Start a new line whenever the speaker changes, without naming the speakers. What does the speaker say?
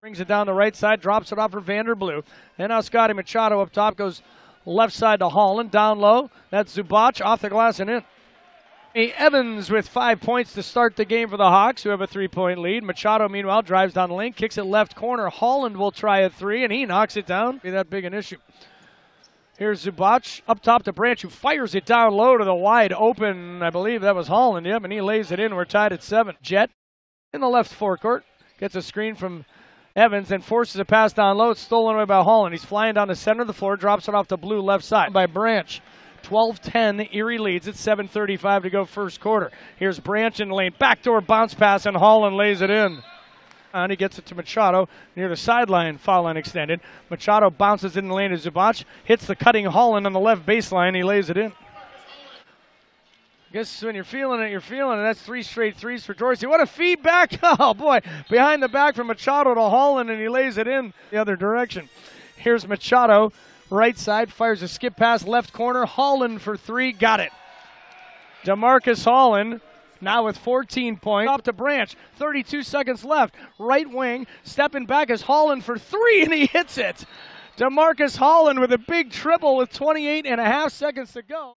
Brings it down the right side, drops it off for Vanderblue. And now Scotty Machado up top goes left side to Holland, down low. That's Zubac off the glass and in. Evans with 5 points to start the game for the Hawks, who have a 3-point lead. Machado, meanwhile, drives down the lane, kicks it left corner. Holland will try a three, and he knocks it down. Be that big an issue. Here's Zubac up top to Branch, who fires it down low to the wide open. I believe that was Holland, yep, and he lays it in. We're tied at 7. Jet in the left forecourt gets a screen from Evans and forces a pass down low. It's stolen away by Holland. He's flying down the center of the floor, drops it off to Blue left side by Branch. 12-10, Erie leads at 7:35 to go first quarter. Here's Branch in the lane, backdoor bounce pass, and Holland lays it in. And he gets it to Machado near the sideline, foul line extended. Machado bounces in the lane to Zubac, hits the cutting Holland on the left baseline. He lays it in. I guess when you're feeling it, you're feeling it. That's 3 straight threes for Dorsey. What a feedback. Oh, boy. Behind the back from Machado to Holland, and he lays it in the other direction. Here's Machado, right side, fires a skip pass, left corner. Holland for 3, got it. DeMarcus Holland now with 14 points. Up to Branch, 32 seconds left. Right wing, stepping back is Holland for 3, and he hits it. DeMarcus Holland with a big triple with 28.5 seconds to go.